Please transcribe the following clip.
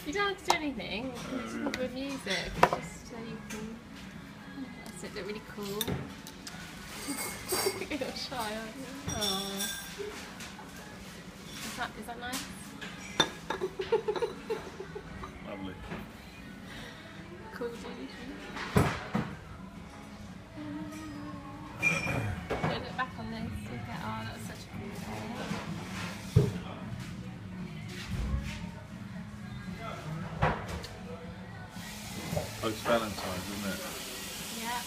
You don't have to do anything. It's just good music. Just so you can. That's it. Look really cool. You're shy, aren't you? Oh. Is that nice? Lovely. Cool, dude. Don't look back on this. You get, oh, that was such a cool day. Post Valentine's, isn't it? Yeah.